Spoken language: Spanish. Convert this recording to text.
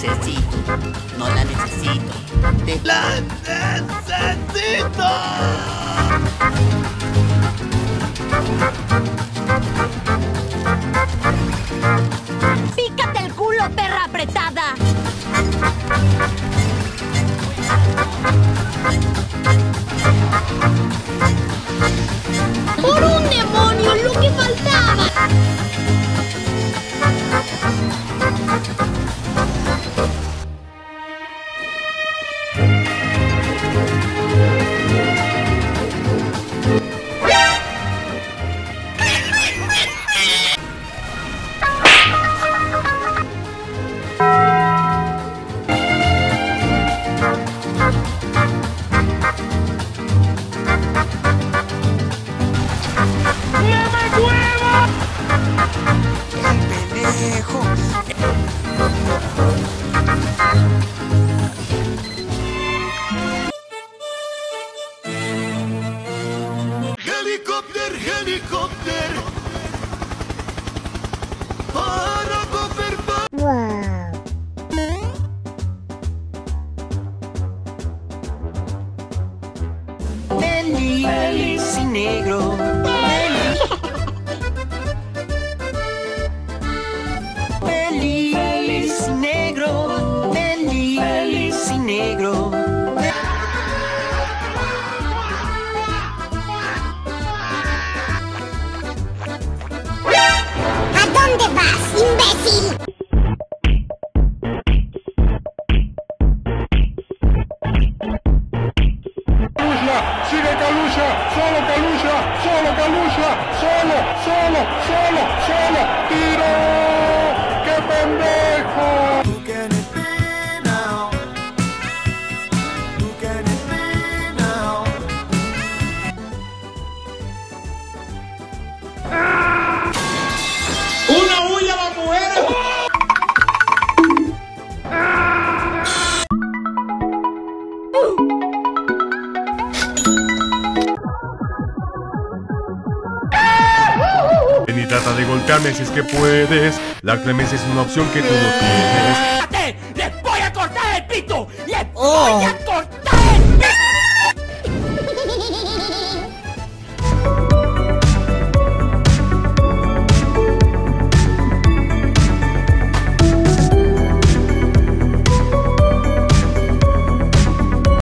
necesito. No la necesito. ¡La necesito! ¡Pícate el culo, perra apretada! ¡Por un demonio, lo que faltaba! Helicópter, helicópter. Para gobernar. Wow. Feliz y negro. Feliz y negro. Feliz y negro. ¿A dónde vas, imbécil? ¡Sigue Calucha! ¡Solo Calucha! ¡Solo Calucha! ¡Solo! ¡Tiro! ¡Qué pendejo! Who can it be now? Who can it be now? ¡Una huya, la mujer! Ven y trata de golpearme si es que puedes. La clemencia es una opción que tú no tienes. ¡Les voy a cortar el pito! ¡Les voy a cortar!